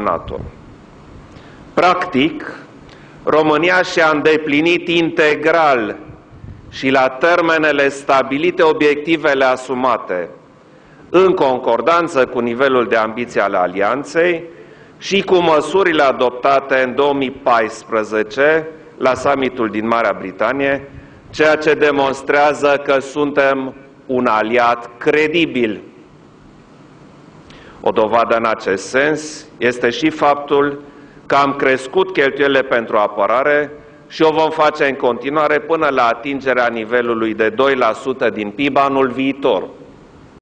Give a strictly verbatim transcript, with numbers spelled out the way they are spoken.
NATO. Practic, România și-a îndeplinit integral și la termenele stabilite obiectivele asumate, în concordanță cu nivelul de ambiție al alianței și cu măsurile adoptate în două mii paisprezece la summitul din Marea Britanie, ceea ce demonstrează că suntem un aliat credibil. O dovadă în acest sens este și faptul că am crescut cheltuielile pentru apărare și o vom face în continuare până la atingerea nivelului de doi la sută din P I B anul viitor.